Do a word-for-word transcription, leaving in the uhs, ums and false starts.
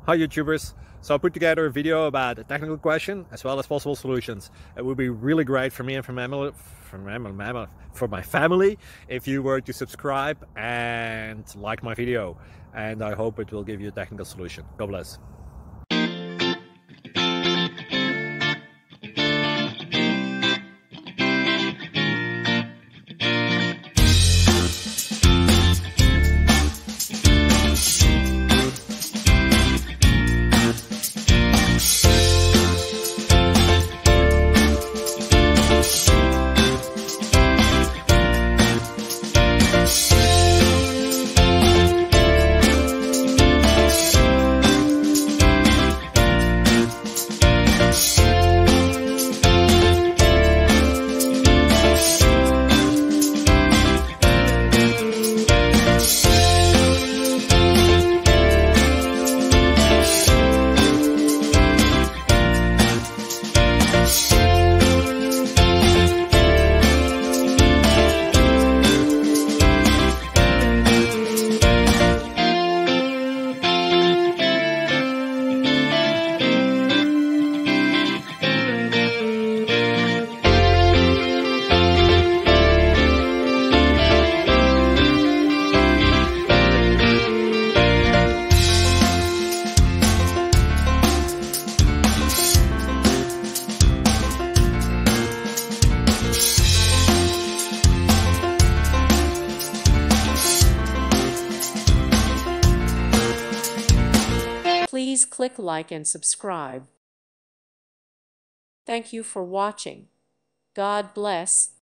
Hi YouTubers. So I put together a video about a technical question as well as possible solutions. It would be really great for me and for my family, for my, for my family if you were to subscribe and like my video. And I hope it will give you a technical solution. God bless. Please click like and subscribe. Thank you for watching. God bless.